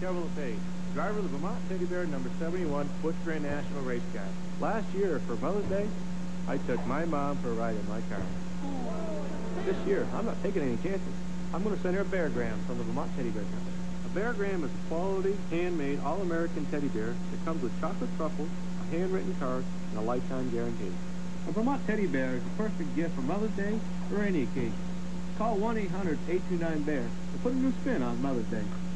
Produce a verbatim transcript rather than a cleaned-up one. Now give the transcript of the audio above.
Kevin Lepage, driver of the Vermont Teddy Bear number seventy-one Bush Grand National Race Car. Last year, for Mother's Day, I took my mom for a ride in my car. This year, I'm not taking any chances. I'm going to send her a beargram from the Vermont Teddy Bear Company. A beargram is a quality, handmade, all-American teddy bear that comes with chocolate truffles, a handwritten card, and a lifetime guarantee. A Vermont Teddy Bear is the perfect gift for Mother's Day or any occasion. Call one eight hundred, eight two nine, B E A R to put a new spin on Mother's Day.